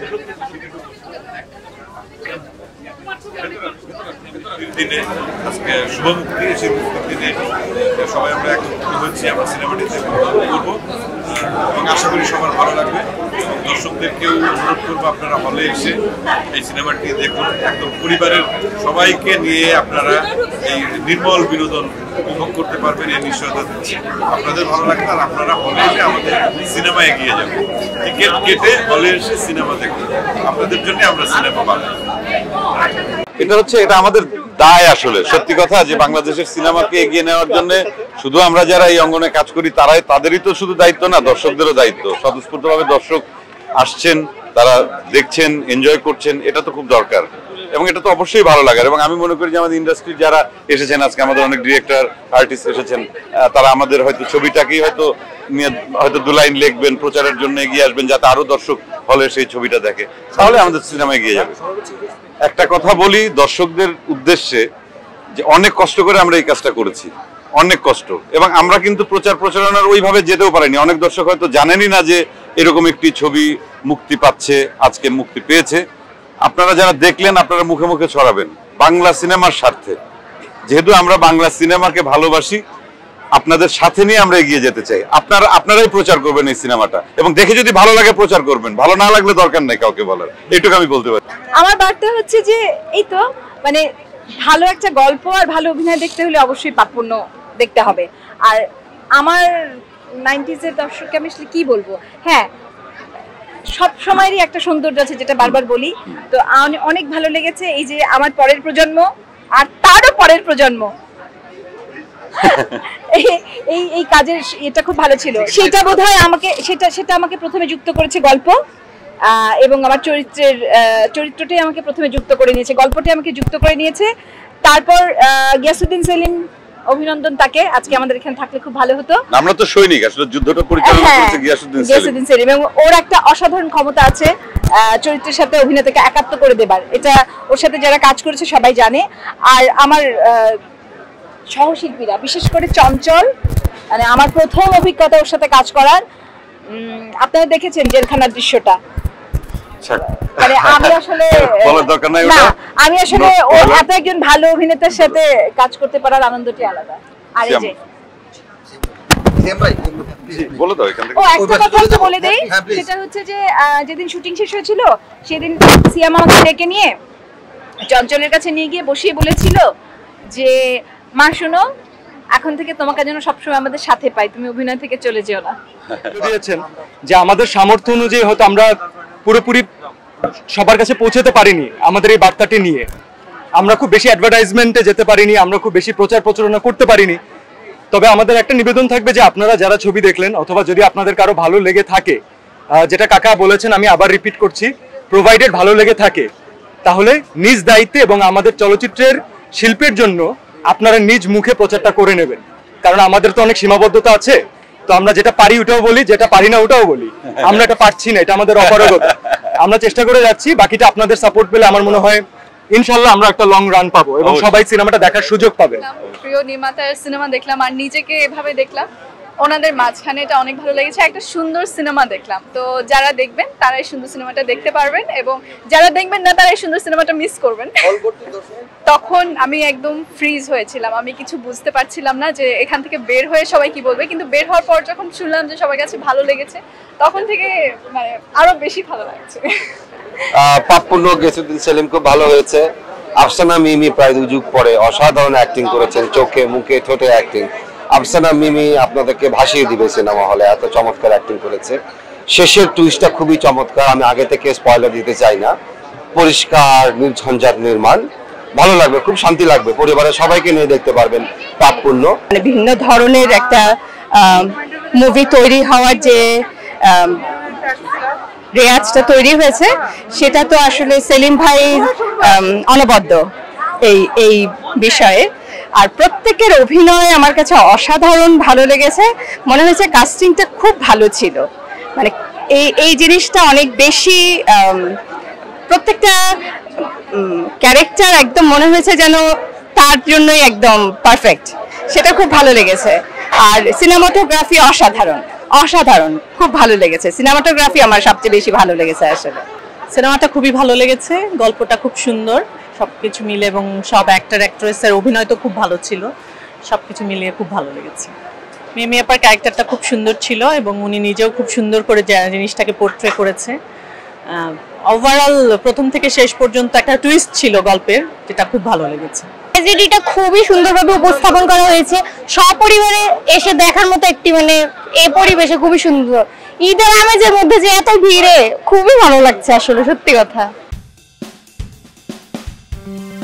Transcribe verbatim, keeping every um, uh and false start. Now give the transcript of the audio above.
দিনে আজকে শুভমুক্তি সেই মুক্তির দিনে সবাই আমরা একত্রিত হচ্ছি, আমরা সিনেমাটি করবো এবং আশা করি সবার ভালো লাগবে। দর্শকদেরকেও অনুরোধ করবো আপনারা হলে এসে এই সিনেমাটি দেখুন, একদম পরিবারের সবাইকে নিয়ে আপনারা এই নির্মল বিনোদন উপভোগ করতে পারবেন, এই নিশ্চয়তা দিচ্ছি। আপনাদের ভালো লাগবে আর আপনারা হলে এসে আমাদের সিনেমা এগিয়ে যাবেন, টিকিট কেটে হলে এসে সিনেমা দেখুন, আপনাদের জন্য আমরা সিনেমা পাবো। এটা হচ্ছে এটা আমাদের দায় আসলে, সত্যি কথা যে বাংলাদেশের সিনেমাকে এগিয়ে নেওয়ার জন্য শুধু আমরা যারা এই অঙ্গনে কাজ করি তারাই, তাদেরই তো শুধু দায়িত্ব না, দর্শকদেরও দায়িত্ব। স্বতঃস্ফূর্তভাবে দর্শক আসছেন, তারা দেখছেন, এনজয় করছেন, এটা তো খুব দরকার এবং এটা তো অবশ্যই ভালো লাগার। এবং আমি মনে করি যে আমাদের ইন্ডাস্ট্রির যারা এসেছেন আজকে, আমাদের অনেক ডিরেক্টর আর্টিস্ট এসেছেন, তারা আমাদের হয়তো ছবিটাকেই হয়তো হয়তো দু লাইন লিখবেন, প্রচারের জন্য এগিয়ে আসবেন, যাতে আরো দর্শক হলে সেই ছবিটা দেখে, তাহলে আমাদের সিনেমা এগিয়ে যাবে। একটা কথা বলি দর্শকদের উদ্দেশ্যে, যে অনেক কষ্ট করে আমরা এই কাজটা করেছি, অনেক কষ্ট, এবং আমরা কিন্তু প্রচার প্রচারণার ওইভাবে যেতেও পারিনি। অনেক দর্শক হয়তো জানেনই না যে এরকম একটি ছবি মুক্তি পাচ্ছে, আজকে মুক্তি পেয়েছে। আপনারা যারা দেখলেন আপনারা মুখে মুখে ছড়াবেন বাংলা সিনেমার স্বার্থে, যেহেতু আমরা বাংলা সিনেমাকে ভালোবাসি, আপনাদের সাথে নিয়ে আমরা এগিয়ে যেতে চাই। আপনারা আপনারাই প্রচার করবেন এই সিনেমাটা, এবং দেখে যদি ভালো লাগে প্রচার করবেন, ভালো না লাগলে দরকার নাই কাউকে বলার, এইটুকু আমি বলতে পারি। আমার বার্তা হচ্ছে যে এই তো মানে ভালো একটা গল্প আর ভালো অভিনয় দেখতে হলে অবশ্যই পাপপূর্ণ দেখতে হবে। আর আমার নাইনটিজের দর্শককে আমি আসলে কি বলবো, হ্যাঁ সব সময়েরই একটা সৌন্দর্য আছে, যেটা বারবার বলি। তো অনেক ভালো লেগেছে এই যে আমার পরের প্রজন্ম আর তারও পরের প্রজন্ম এই এই কাজের এটা খুব ভালো ছিল, সেটা বোধহয় আমাকে সেটা সেটা আমাকে প্রথমে যুক্ত করেছে গল্প, এবং আমার চরিত্রের চরিত্রটাই আমাকে প্রথমে যুক্ত করে নিয়েছে, গল্পটি আমাকে যুক্ত করে নিয়েছে। তারপর গিয়াসউদ্দিন সেলিম, অভিনন্দন তাকে, আজকে আমাদের এখানে থাকলে খুব ভালো হতো। আমরা তো সৈনিক, আসলে যুদ্ধটা পরিচালনা করেছে গিয়াসউদ্দিন সেলিম, এবং ওর একটা অসাধারণ ক্ষমতা আছে চরিত্রের সাথে অভিনেতাকে একাত্ম করে দেবার, এটা ওর সাথে যারা কাজ করেছে সবাই জানে। আর আমার সহশিল্পীরা, বিশেষ করে চঞ্চল, মানে আমার প্রথম অভিজ্ঞতা ওর সাথে কাজ করার। আপনারা দেখেছেন জেলখানার দৃশ্যটা, মানে আমি আসলে আমি আসলে এত একজন ভালো অভিনেতার সাথে কাজ করতে পারার আনন্দটি আলাদা। আর এই যে বলে দেই, সেটা হচ্ছে যে যেদিন শুটিং শেষ হয়েছিল সেদিন সিয়াম আমাকে ডেকে নিয়ে চঞ্চলের কাছে নিয়ে গিয়ে বসিয়ে বলেছিল যে মা শোনো, এখন থেকে তোমাকে যেন সবসময় আমাদের সাথে পাই, তুমি অভিনয় থেকে চলে যেও না। দিয়েছেন যে আমাদের সামর্থ্য অনুযায়ী হয়তো আমরা পুরোপুরি সবার কাছে পৌঁছাতে পারিনি আমাদের এই বার্তাটি নিয়ে, আমরা খুব বেশি অ্যাডভার্টাইজমেন্টে যেতে পারিনি, আমরা খুব বেশি প্রচার প্রচারণা করতে পারিনি। তবে আমাদের একটা নিবেদন থাকবে যে আপনারা যারা ছবি দেখলেন, অথবা যদি আপনাদের কারো ভালো লেগে থাকে, যেটা কাকা বলেছেন আমি আবার রিপিট করছি, প্রোভাইডেড ভালো লেগে থাকে, তাহলে নিজ দায়িত্বে এবং আমাদের চলচ্চিত্রের শিল্পের জন্য আপনারা নিজ মুখে প্রচারটা করে নেবেন, কারণ আমাদের তো অনেক সীমাবদ্ধতা আছে। তো আমরা যেটা পারি ওটাও বলি, যেটা পারি না ওটাও বলি, আমরা এটা পারছি না, এটা আমাদের অপারগতা। আমরা চেষ্টা করে যাচ্ছি, বাকিটা আপনাদের সাপোর্ট পেলে আমার মনে হয় ইনশাআল্লাহ আমরা একটা লং রান পাবো এবং সবাই সিনেমাটা দেখার সুযোগ পাবে। প্রিয় নির্মাতার সিনেমা দেখলাম আর নিজেকে এভাবে দেখলাম, ওনাদের মাঝখানে এটা অনেক ভালো লেগেছে, একটা সুন্দর সিনেমা দেখলাম। তো যারা দেখবেন তারা এই সুন্দর সিনেমাটা দেখতে পারবেন, এবং যারা দেখবেন না তারা এই সুন্দর সিনেমাটা মিস করবেন। তখন আমি একদম ফ্রিজ হয়েছিলাম, আমি কিছু বুঝতে পারছিলাম না যে এখান থেকে বের হয়ে সবাই কি বলবে, কিন্তু বের হওয়ার পর যখন শুনলাম যে সবার কাছে ভালো লেগেছে, তখন থেকে মানে আরো বেশি ভালো লাগছে। পাপপূর্ণ গিয়াসউদ্দিন সেলিম খুব ভালো হয়েছে। আফসানা মিমি প্রায় দুই যুগ পরে অসাধারণ অ্যাক্টিং করেছেন, চোখে মুখে ঠোঁটে অ্যাক্টিং। আফসানা মিমি আপনাদেরকে ভাসিয়ে দিবে সিনেমা হলে, এত চমৎকার অ্যাক্টিং করেছে। শেষের টুইস্টটা খুবই চমৎকার, আমি আগে থেকে স্পয়লার দিতে চাই না। পরিষ্কার নির্ঝঞ্ঝাট নির্মাণ, ভালো লাগবে, খুব শান্তি লাগবে, পরিবারের সবাইকে নিয়ে দেখতে পারবেন পাপপূর্ণ। মানে বিভিন্ন ধরনের একটা মুভি তৈরি হওয়ার যে রেয়াজটা তৈরি হয়েছে, সেটা তো আসলে সেলিম ভাই অনবদ্য এই এই বিষয়ে। আর প্রত্যেকের অভিনয় আমার কাছে অসাধারণ ভালো লেগেছে, মনে হয়েছে কাস্টিংটা খুব ভালো ছিল। মানে এই এই জিনিসটা অনেক বেশি, প্রত্যেকটা ক্যারেক্টার একদম মনে হয়েছে যেন তার জন্যই একদম পারফেক্ট, সেটা খুব ভালো লেগেছে। আর সিনেমাটোগ্রাফি অসাধারণ, অসাধারণ খুব ভালো লেগেছে। সিনেমাটোগ্রাফি আমার সবচেয়ে বেশি ভালো লেগেছে আসলে। সিনেমাটা খুবই ভালো লেগেছে, গল্পটা খুব সুন্দর, সবকিছু মিলে এবং সব অ্যাক্টর অ্যাক্ট্রেসের অভিনয় তো খুব ভালো ছিল, সবকিছু মিলিয়ে খুব ভালো লেগেছে। মিমি আপার ক্যারেক্টারটা খুব সুন্দর ছিল এবং উনি নিজেও খুব সুন্দর করে জিনিসটাকে পোর্ট্রে করেছে। ওভারঅল প্রথম থেকে শেষ পর্যন্ত একটা টুইস্ট ছিল গল্পের, যেটা খুব ভালো লেগেছে। ট্র্যাজেডিটা খুবই সুন্দরভাবে উপস্থাপন করা হয়েছে, সপরিবারে এসে দেখার মতো একটি মানে এই পরিবেশে খুবই সুন্দর। ঈদের আমেজের মধ্যে যে এত ভিড়ে খুবই ভালো লাগছে আসলে, সত্যি কথা।